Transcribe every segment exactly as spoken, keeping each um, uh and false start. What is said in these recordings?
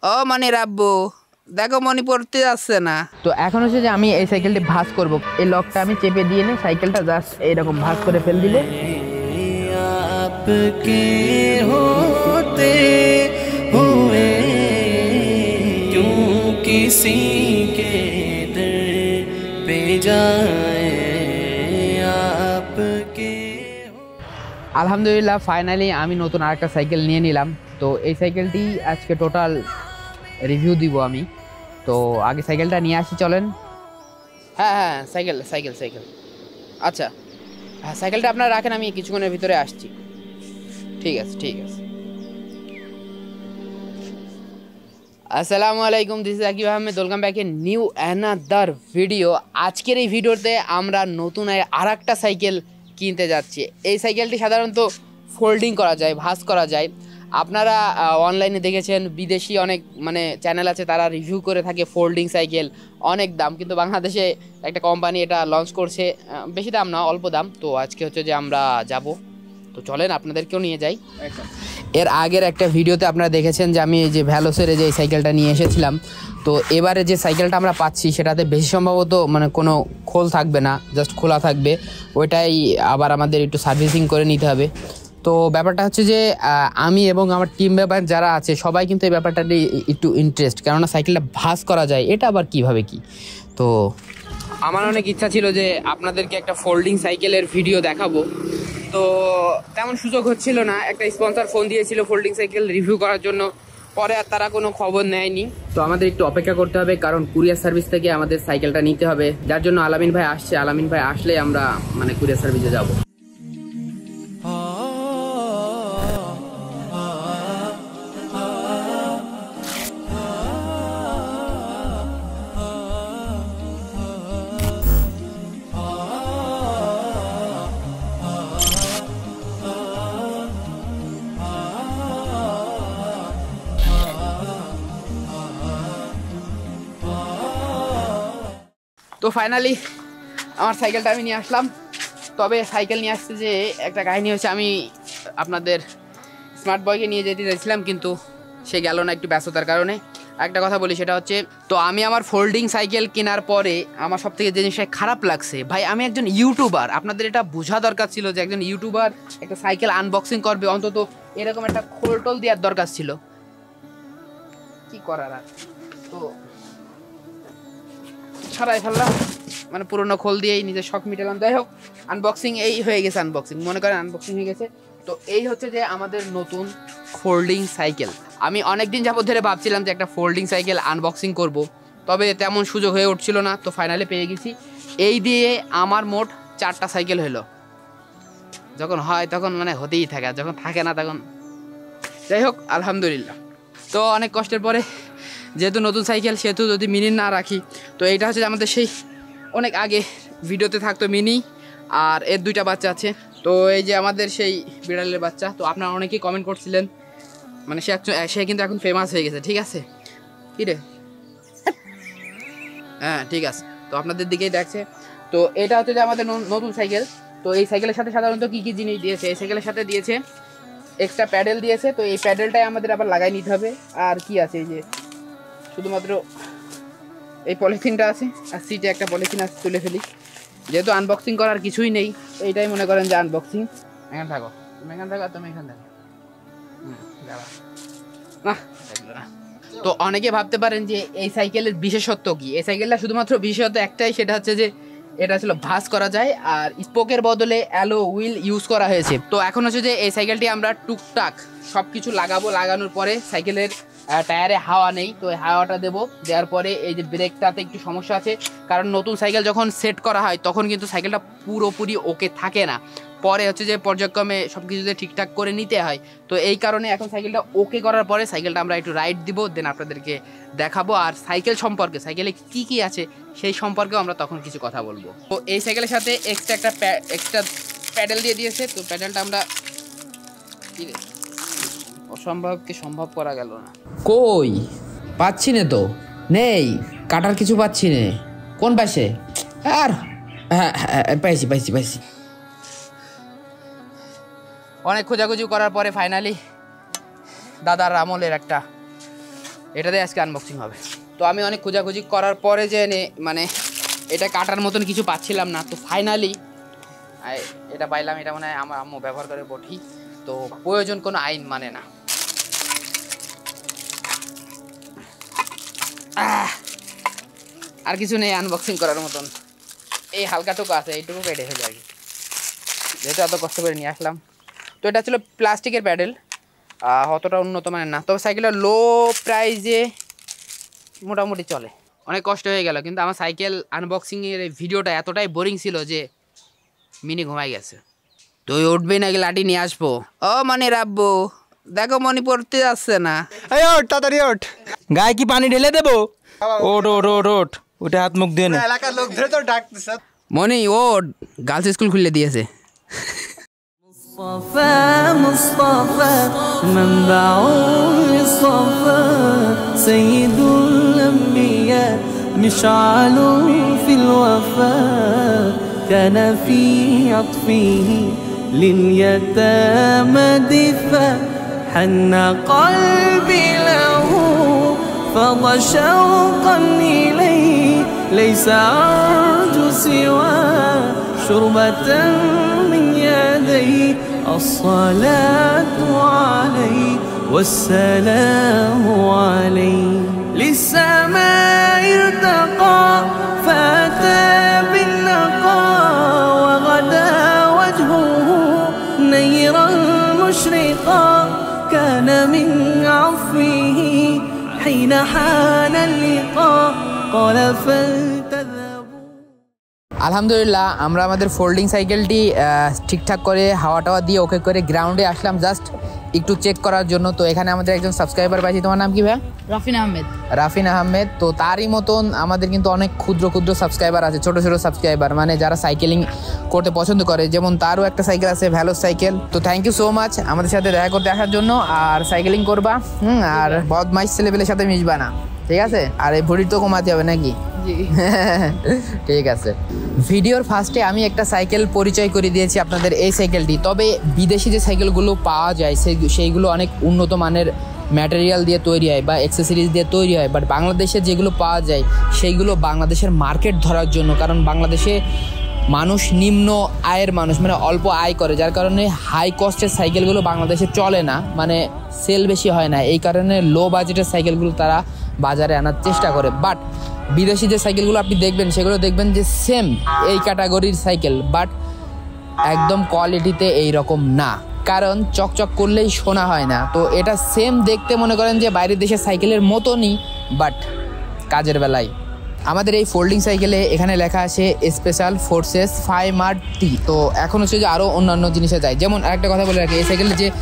ও মনির আব্বু দেখো মনি পড়তে যাচ্ছে না। তো এখন হচ্ছে যে আমি এই সাইকেলটি ভাঁজ করব, এই লকটা আমি চেপে দিয়ে নিই, সাইকেলটা জাস্ট এইরকম ভাঁজ করে ফেল দিলে आपके होते हुए क्यों किसी के दर पे जाए आपके। আলহামদুলিল্লাহ ফাইনালি আমি নতুন আরেকটা সাইকেল নিয়ে নিলাম। তো এই সাইকেলটি আজকে টোটাল রিভিউ দিব আমি। তো আগে সাইকেলটা নিয়ে আসি চলেন। হ্যাঁ হ্যাঁ সাইকেল সাইকেল সাইকেল আচ্ছা হ্যাঁ সাইকেলটা আপনারা রাখেন, আমি কিছুক্ষণের ভিতরে আসছি। ঠিক আছে ঠিক আছে। আসসালামু আলাইকুম, this is Akib Ahmed, welcome back a new another video. আজকের এই ভিডিওতে আমরা নতুন আর একটা সাইকেল কিনতে যাচ্ছি। এই সাইকেলটি সাধারণত ফোল্ডিং করা যায়, ভাঁজ করা যায়। আপনারা অনলাইনে দেখেছেন বিদেশি অনেক মানে চ্যানেল আছে, তারা রিভিউ করে থাকে ফোল্ডিং সাইকেল, অনেক দাম। কিন্তু বাংলাদেশে একটা কোম্পানি এটা লঞ্চ করছে, বেশি দাম না অল্প দাম। তো আজকে হচ্ছে যে আমরা যাব, তো চলেন আপনাদেরকেও নিয়ে যাই। এর আগের একটা ভিডিওতে আপনারা দেখেছেন যে আমি যে ভ্যালোসের যে সাইকেলটা নিয়ে এসেছিলাম। তো এবারে যে সাইকেলটা আমরা পাচ্ছি সেটাতে বেশি সম্ভবত মানে কোনো খোল থাকবে না, জাস্ট খোলা থাকবে। ওইটাই আবার আমাদের একটু সার্ভিসিং করে নিতে হবে। তো ব্যাপারটা হচ্ছে যে আমি এবং আমার টিম মেম্বার যারা আছে সবাই কিন্তু এই ব্যাপারটা একটু ইন্টারেস্ট, কেননা সাইকেলটা ভাঁজ করা যায়, এটা আবার কিভাবে কি। তো আমার অনেক ইচ্ছা ছিল যে আপনাদেরকে একটা ফোল্ডিং সাইকেলের ভিডিও দেখাবো, তো তেমন সুযোগ হচ্ছিল না। একটা স্পন্সর ফোন দিয়েছিল ফোল্ডিং সাইকেল রিভিউ করার জন্য, পরে আর তারা কোনো খবর নেয়নি। তো আমাদের একটু অপেক্ষা করতে হবে, কারণ কুরিয়ার সার্ভিস থেকে আমাদের সাইকেলটা নিতে হবে, যার জন্য আলামিন ভাই আসছে। আলামিন ভাই আসলে আমরা মানে কুরিয়ার সার্ভিসে যাব। তো ফাইনালি আমার সাইকেলটা আমি নিয়ে আসলাম। তবে সাইকেল নিয়ে আসতে যে একটা কাহিনী হচ্ছে, আমি আপনাদের স্মার্ট বয়কে নিয়ে যেতে চাইছিলাম কিন্তু সে গেল না একটু ব্যস্ততার কারণে। একটা কথা বলি, সেটা হচ্ছে তো আমি আমার ফোল্ডিং সাইকেল কেনার পরে আমার সব থেকে যে জিনিসটা খারাপ লাগছে, ভাই আমি একজন ইউটিউবার, আপনাদের এটা বোঝা দরকার ছিল যে একজন ইউটিউবার একটা সাইকেল আনবক্সিং করবে, অন্তত এরকম একটা খোলটোল দেওয়ার দরকার ছিল। কি করার আর, তো ছাড়াই ফেললাম, মানে পুরোনো খোল দিয়েই নিজের শখ মিটালাম। যাই হোক, আনবক্সিং এই হয়ে গেছে, আনবক্সিং মনে করেন আনবক্সিং হয়ে গেছে। তো এই হচ্ছে যে আমাদের নতুন ফোল্ডিং সাইকেল। আমি অনেক দিন যাবত ধরে ভাবছিলাম যে একটা ফোল্ডিং সাইকেল আনবক্সিং করব, তবে তেমন সুযোগ হয়ে উঠছিল না। তো ফাইনালি পেয়ে গেছি। এই দিয়ে আমার মোট চারটা সাইকেল হলো। যখন হয় তখন মানে হতেই থাকে, আর যখন থাকে না তখন, যাই হোক আলহামদুলিল্লাহ। তো অনেক কষ্টের পরে যেহেতু নতুন সাইকেল, সেহেতু যদি মিনি না রাখি, তো এইটা হচ্ছে আমাদের সেই অনেক আগে ভিডিওতে থাকতো মিনি, আর এর দুইটা বাচ্চা আছে। তো এই যে আমাদের সেই বিড়ালের বাচ্চা। তো আপনারা অনেকেই কমেন্ট করছিলেন, মানে সে সে কিন্তু এখন ফেমাস হয়ে গেছে, ঠিক আছে কি রে, হ্যাঁ ঠিক আছে। তো আপনাদের দিকেই দেখছে। তো এটা হচ্ছে যে আমাদের নতুন সাইকেল। তো এই সাইকেলের সাথে সাধারণত কী কী জিনিস দিয়েছে, এই সাইকেলের সাথে দিয়েছে এক্সট্রা প্যাডেল দিয়েছে। তো এই প্যাডেলটাই আমাদের আবার লাগাই নিতে হবে। আর কি আছে, এই যে শুধুমাত্র এই পলিথিনটা আছে, আর সিটে একটা পলিথিন আছে, তুলে ফেলি, যেহেতু আনবক্সিং করার কিছুই নেই। এইটাই মনে করেন যে আনবক্সিং। এখানে থাকো, তুমি এখানে থাকো, তুমি এখানে থাকো, না থাকলো না। তো অনেকে ভাবতে পারেন যে এই সাইকেলের বিশেষত্ব কি। এই সাইকেলটা শুধুমাত্র বিশেষত্ব একটাই, সেটা হচ্ছে যে এটা ছিল ভাঁজ করা যায়, আর স্পোকের বদলে অ্যালো হুইল ইউজ করা হয়েছে। তো এখন হচ্ছে যে এই সাইকেলটি আমরা টুকটাক সব কিছু লাগাবো, লাগানোর পরে সাইকেলের টায়ারে হাওয়া নেই, তো হাওয়াটা দেবো। দেওয়ার পরে এই যে ব্রেকটাতে একটু সমস্যা আছে, কারণ নতুন সাইকেল যখন সেট করা হয় তখন কিন্তু সাইকেলটা পুরোপুরি ওকে থাকে না, পরে হচ্ছে যে পর্যায়ক্রমে সব কিছুতে ঠিকঠাক করে নিতে হয়। তো এই কারণে এখন সাইকেলটা ওকে করার পরে সাইকেলটা আমরা একটু রাইড দিব, দেন আপনাদেরকে দেখাবো। আর সাইকেল সম্পর্কে, সাইকেলে কী কী আছে সেই সম্পর্কেও আমরা তখন কিছু কথা বলবো। তো এই সাইকেলের সাথে এক্সট্রা একটা এক্সট্রা প্যাডেল দিয়ে দিয়েছে। তো প্যাডেলটা আমরা অসম্ভবকে সম্ভব করা গেল না, কই পাচ্ছি না, তো নেই কাটার কিছু পাচ্ছি না, কোন পাশে, আর হ্যাঁ হ্যাঁ পাইছি পাইছি পাইছি অনেক খোঁজাখুঁজি করার পরে ফাইনালি দাদার আমলের একটা এটাতে আজকে আনবক্সিং হবে। তো আমি অনেক খোঁজাখুঁজি করার পরে যে মানে এটা কাটার মতন কিছু পাচ্ছিলাম না, তো ফাইনালি এটা পাইলাম। এটা মানে আমার আম্মু ব্যবহার করে বটি, তো প্রয়োজন কোনো আইন মানে না। আর কিছু নেই আনবক্সিং করার মতন, এই হালকাটুকু আছে, এইটুকু কেটে ফেলে আর কি, যেহেতু এত কষ্ট করে নিয়ে আসলাম। তো এটা ছিল প্লাস্টিকের প্যাডেল, অতটা উন্নত মানের না, তবে সাইকেলটা লো প্রাইজে মোটামুটি চলে। অনেক কষ্ট হয়ে গেল, কিন্তু আমার সাইকেল আনবক্সিংয়ের এই ভিডিওটা এতটাই বোরিং ছিল যে মিনি ঘুমাই গেছে। তুই উঠবি নাকি লাঠি নিয়ে আসবো? ও মানে রাব্বু দেখো মনি পড়তে যাচ্ছে না। এই ওঠ তাড়াতাড়ি ওঠ, গায়ে কি পানি ঢেলে দেবো? ওঠ ওঠ ওঠ ওঠ, ওটা হাত মুখ দিয়ে নে। এলাকার লোক ধরে তো ডাকতেছে। মনি ওঠ, গার্লস স্কুল খুলে দিয়েছে। مصطفى مصطفى منبع الصفا سيد الأنبياء مشعل في الوفاء كان في عطفه لليتامى دفا حن قلبي له فض شوقا إليه ليس أرجو سوى شربة من يديه الصلاة عليه والسلام عليه للسماء ارتقى فأتى بالنقى وغدا وجهه نيرا مشرقا كان من عفوه حين حان اللقاء قال فلتذهبوا। আলহামদুলিল্লাহ আমরা আমাদের ফোল্ডিং সাইকেলটি ঠিকঠাক করে হাওয়া টাওয়া দিয়ে ওকে করে গ্রাউন্ডে আসলাম জাস্ট একটু চেক করার জন্য। তো এখানে আমাদের একজন সাবস্ক্রাইবার পাইছি, তোমার নাম কি ভাই? রাফিন আহমেদ। রাফিন আহমেদ। তো তারই মতন আমাদের কিন্তু অনেক ক্ষুদ্র ক্ষুদ্র সাবস্ক্রাইবার আছে, ছোট ছোট সাবস্ক্রাইবার, মানে যারা সাইকেলিং করতে পছন্দ করে, যেমন তারও একটা সাইকেল আছে ভ্যালোস সাইকেল। তো থ্যাংক ইউ সো মাচ আমাদের সাথে দেখা করতে আসার জন্য, আর সাইকেলিং করবা হুম আর বদমাইশ ছেলেপেলের সাথে মিশবা না, ঠিক আছে? আর এই ভুঁড়ি তো কমাতে হবে নাকি? ঠিক আছে। ভিডিওর ফার্স্টে আমি একটা সাইকেল পরিচয় করে দিয়েছি আপনাদের, এই সাইকেলটি। তবে বিদেশি যে সাইকেলগুলো পাওয়া যায় সেইগুলো অনেক উন্নত মানের ম্যাটেরিয়াল দিয়ে তৈরি হয় বা অ্যাক্সেসরিজ দিয়ে তৈরি হয়, বাট বাংলাদেশে যেগুলো পাওয়া যায় সেইগুলো বাংলাদেশের মার্কেট ধরার জন্য, কারণ বাংলাদেশে মানুষ নিম্ন আয়ের মানুষ, মানে অল্প আয় করে, যার কারণে হাই কস্টের সাইকেলগুলো বাংলাদেশে চলে না, মানে সেল বেশি হয় না, এই কারণে লো বাজেটের সাইকেলগুলো তারা বাজারে আনার চেষ্টা করে। বাট বিদেশি যে সাইকেলগুলো আপনি দেখবেন সেগুলো দেখবেন যে সেম এই ক্যাটাগরির সাইকেল, বাট একদম কোয়ালিটিতে এই রকম না, কারণ চকচক করলেই শোনা হয় না। তো এটা সেম দেখতে মনে করেন যে বাইরের দেশের সাইকেলের মতনই, বাট কাজের বেলায় আমাদের এই ফোল্ডিং সাইকেলে এখানে লেখা আছে special forces five R T. তো এখন হচ্ছে যে আরও অন্যান্য জিনিসে যায়, যেমন আরেকটা কথা বলে রাখি, এই সাইকেলে যে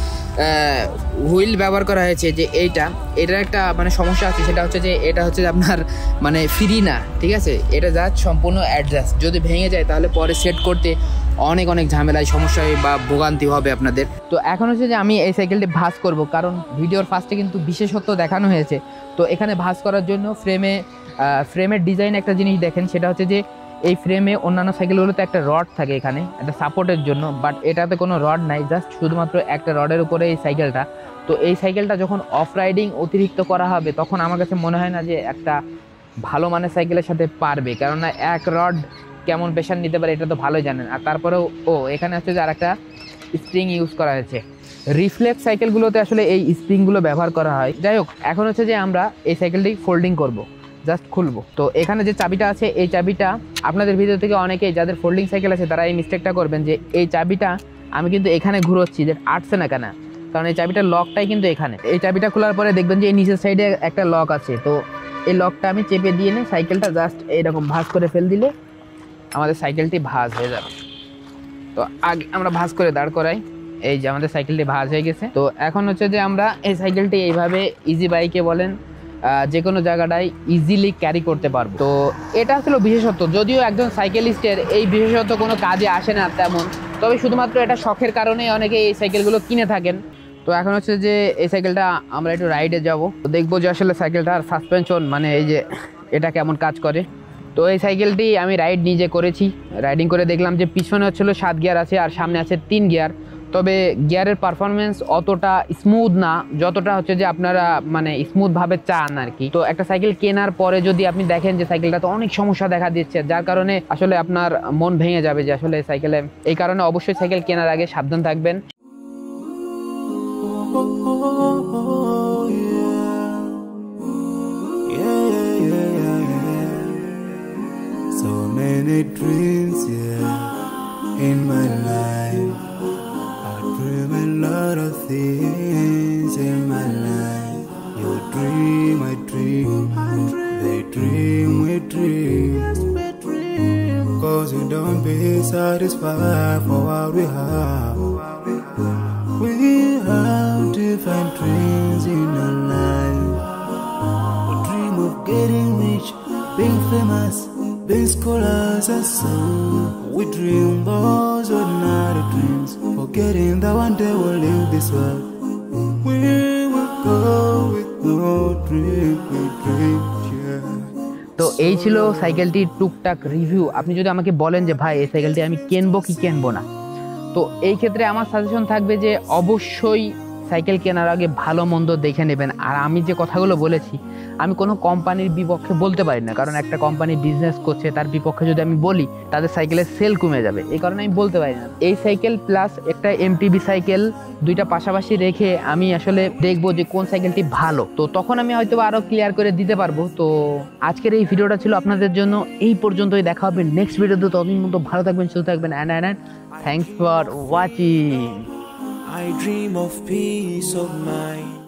হুইল ব্যবহার করা হয়েছে যে এইটা, এটার একটা মানে সমস্যা আছে, সেটা হচ্ছে যে এটা হচ্ছে আপনার মানে ফ্রি না, ঠিক আছে? এটা জাস্ট সম্পূর্ণ অ্যাডজাস্ট, যদি ভেঙে যায় তাহলে পরে সেট করতে অনেক অনেক ঝামেলায় সমস্যা বা ভোগান্তি হবে আপনাদের। তো এখন হচ্ছে যে আমি এই সাইকেলটি ভাঁজ করব, কারণ ভিডিওর ফার্স্টে কিন্তু বিশেষত্ব দেখানো হয়েছে। তো এখানে ভাঁজ করার জন্য ফ্রেমে ফ্রেমের ডিজাইন একটা জিনিস দেখেন, সেটা হচ্ছে যে এই ফ্রেমে অন্যান্য সাইকেলগুলোতে একটা রড থাকে এখানে একটা সাপোর্টের জন্য, বাট এটাতে কোনো রড নাই, জাস্ট শুধুমাত্র একটা রডের উপরে এই সাইকেলটা। তো এই সাইকেলটা যখন অফ রাইডিং অতিরিক্ত করা হবে তখন আমার কাছে মনে হয় না যে একটা ভালো মানের সাইকেলের সাথে পারবে, কেননা এক রড কেমন প্রেশার নিতে পারে এটা তো ভালোই জানেন। আর তারপরেও ও এখানে হচ্ছে যে আর একটা স্প্রিং ইউজ করা হয়েছে, রিফ্লেক্স সাইকেলগুলোতে আসলে এই স্প্রিংগুলো ব্যবহার করা হয়। যাই হোক, এখন হচ্ছে যে আমরা এই সাইকেলটি ফোল্ডিং করব, জাস্ট খুলবো। তো এখানে যে চাবিটা আছে এই চাবিটা আপনাদের ভিতর থেকে অনেকেই যাদের ফোল্ডিং সাইকেল আছে তারা এই মিস্টেকটা করবেন যে এই চাবিটা আমি কিন্তু এখানে ঘুরোচ্ছি, যে আটছে না কেন, কারণ এই চাবিটার লকটাই কিন্তু এখানে। এই চাবিটা খোলার পরে দেখবেন যে এই নিচের সাইডে একটা লক আছে, তো এই লকটা আমি চেপে দিয়ে নিই, সাইকেলটা জাস্ট এইরকম ভাঁজ করে ফেল দিলে আমাদের সাইকেলটি ভাঁজ হয়ে যাবে। তো আগে আমরা ভাঁজ করে দাঁড় করাই, এই যে আমাদের সাইকেলটি ভাঁজ হয়ে গেছে। তো এখন হচ্ছে যে আমরা এই সাইকেলটি এইভাবে ইজি বাইকে বলেন যে কোনো জায়গাটায় ইজিলি ক্যারি করতে পারবো। তো এটা আসলে বিশেষত্ব, যদিও একজন সাইকেলিস্টের এই বিশেষত্ব কোনো কাজে আসে না তেমন, তবে শুধুমাত্র এটা শখের কারণে অনেকে এই সাইকেলগুলো কিনে থাকেন। তো এখন হচ্ছে যে এই সাইকেলটা আমরা একটু রাইডে যাব, দেখবো যে আসলে সাইকেলটার সাসপেনশন মানে এই যে এটা কেমন কাজ করে। তো এই সাইকেলটি আমি রাইড নিজে করেছি, রাইডিং করে দেখলাম যে পিছনে হচ্ছিলো সাত গিয়ার আছে আর সামনে আছে তিন গিয়ার। তবে গিয়ারের পারফরমেন্স অতটা স্মুথ না যতটা হচ্ছে যে আপনারা মানে স্মুথভাবে চান আর কি। তো একটা সাইকেল কেনার পরে যদি আপনি দেখেন যে সাইকেলটাতে অনেক সমস্যা দেখা দিচ্ছে, যার কারণে আসলে আপনার মন ভেঙে যাবে যে আসলে সাইকেলে, এই কারণে অবশ্যই সাইকেল কেনার আগে সাবধান থাকবেন। So many dreams, yeah, in my life. I dream a lot of things in my life. You dream, I dream, they dream, we dream. Cause we don't be satisfied for what we have. We have different dreams in our life. We dream of getting rich, being famous, being scholars and so. We dream those ordinary dreams, forgetting that one day we'll leave this world. We will go with no dream, we dream, yeah. তো এই ছিল সাইকেলটির টুকটাক review. আপনি যদি আমাকে বলেন যে ভাই এই সাইকেলটি আমি কিনবো কি কিনবো না, তো এই ক্ষেত্রে আমার সাজেশন থাকবে যে অবশ্যই সাইকেল কেনার আগে ভালো মন্দ দেখে নেবেন। আর আমি যে কথাগুলো বলেছি আমি কোনো কোম্পানির বিপক্ষে বলতে পারি না, কারণ একটা কোম্পানি বিজনেস করছে তার বিপক্ষে যদি আমি বলি তাদের সাইকেলের সেল কমে যাবে, এই কারণে আমি বলতে পারি না। এই সাইকেল প্লাস একটা এমটিবি সাইকেল দুইটা পাশাপাশি রেখে আমি আসলে দেখবো যে কোন সাইকেলটি ভালো, তো তখন আমি হয়তো আরও ক্লিয়ার করে দিতে পারবো। তো আজকের এই ভিডিওটা ছিল আপনাদের জন্য এই পর্যন্তই। দেখা হবে নেক্সট ভিডিওতে, ততদিন মতো ভালো থাকবেন, সুস্থ থাকবেন, and and thanks for watching. I dream of peace of mind.